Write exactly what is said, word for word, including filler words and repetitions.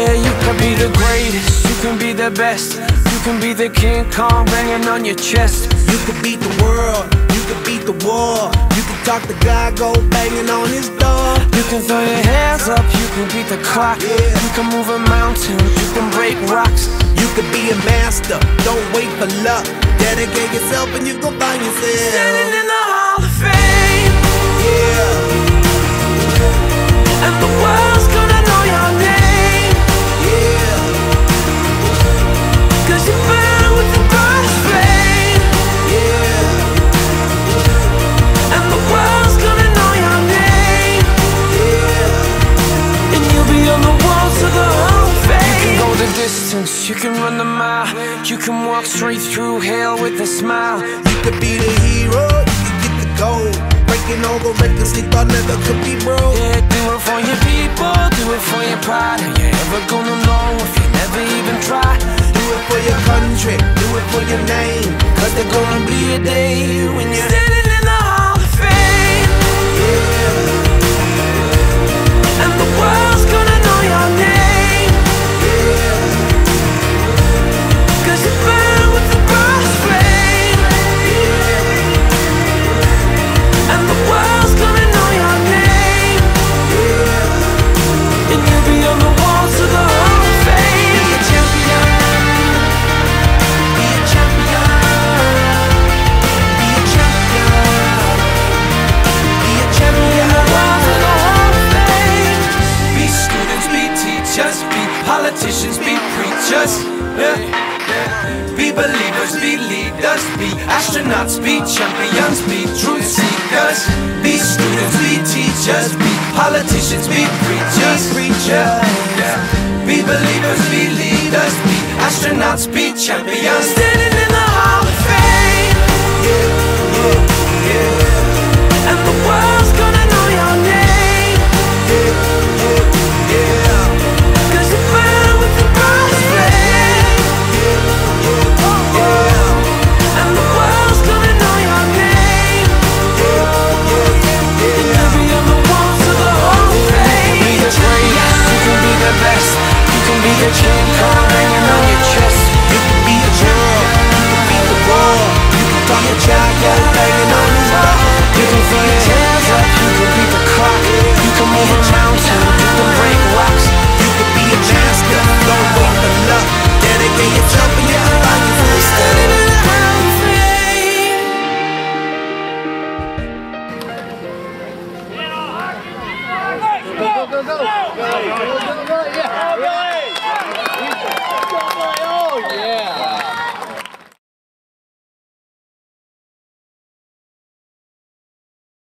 Yeah, you can be the greatest, you can be the best, you can be the King Kong banging on your chest. You can beat the world, you can beat the war. You can talk to God, go banging on his door. You can throw your hands up, you can beat the clock. Yeah. You can move a mountain, you can break rocks. You can be a master, don't wait for luck. Dedicate yourself and you gon' find yourself Standing in the Hall of Fame. Yeah. And the world's gonna know your name. Yeah. Cause you burn with the brightest flame. Yeah. And the world's gonna know your name. Yeah. And you'll be on the walls of the Hall of Fame. You can go the distance, you can run the mile. You can walk straight through hell with a smile. You could be the hero, you can get the gold. Breaking all the records they thought never could be broke. Yeah, do it for your people, do it for your pride. Are you ever gonna know if you never even try? Do it for your country, do it for your name. Cause there's gonna be a day when you're standing in the Hall of Fame. Yeah. And the world's gonna know your name. Yeah. Cause you burn with the brightest flame. Yeah. And the world's gonna know your name. Yeah. And you'll be on the walls of the Hall of Fame. Be a champion. Be a champion. Be a champion. Be a champion. On the walls of the Hall of Fame. Be students, be teachers, be politicians, be preachers, yeah. Be believers, be leaders, be astronauts, be champions, be truth seekers. Be students, be teachers, be politicians, be preachers, preacher, yeah. Be believers, be leaders, be astronauts, be champions.